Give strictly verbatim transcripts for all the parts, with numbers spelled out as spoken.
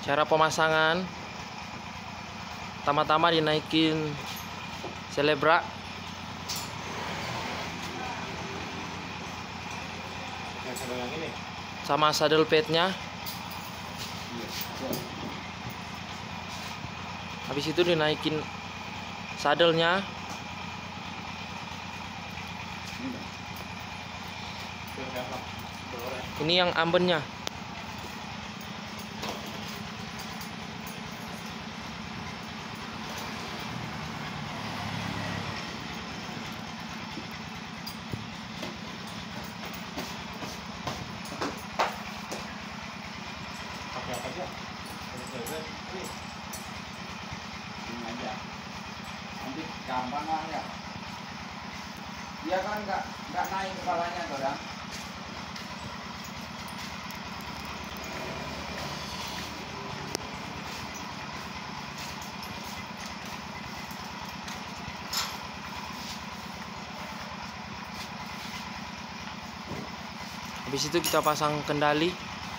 Cara pemasangan, pertama-tama dinaikin selebrak sama saddle padnya. Habis itu dinaikin sadelnya. Ini yang ambennya. Pakai apa aja? Ini aja. Nanti gampang lah ya. Dia kan nggak nggak naik kepalanya, Dodang. Habis itu kita pasang kendali.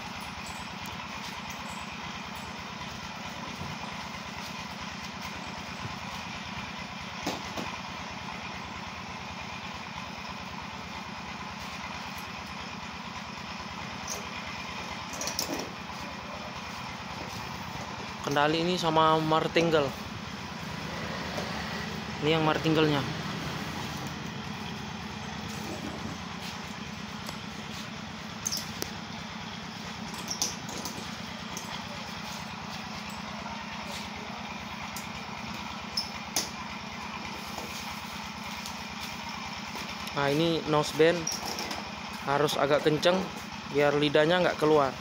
Kendali ini sama martingale. Ini yang martingale-nya. Nah, ini noseband harus agak kenceng biar lidahnya nggak keluar.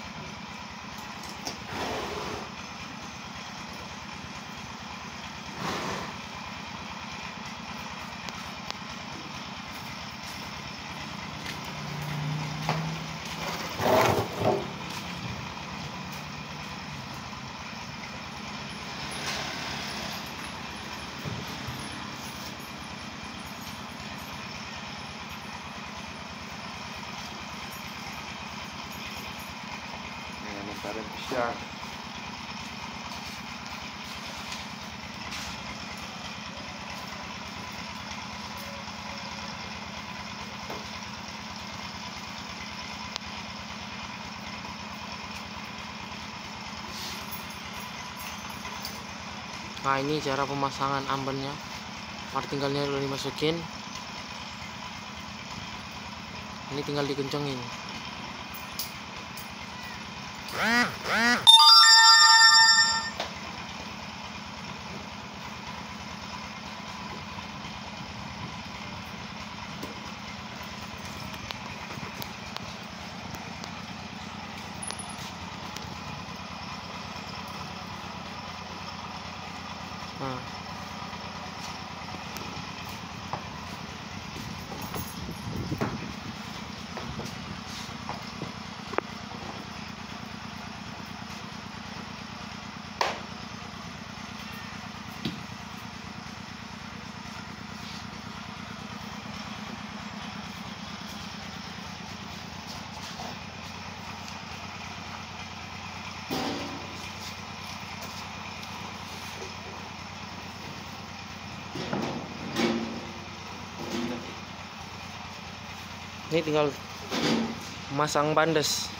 Ada pisang. Nah, ini cara pemasangan ambennya. Martingale-nya udah dimasukin. Ini tinggal dikencengin. Nah, ini tinggal masang bandes.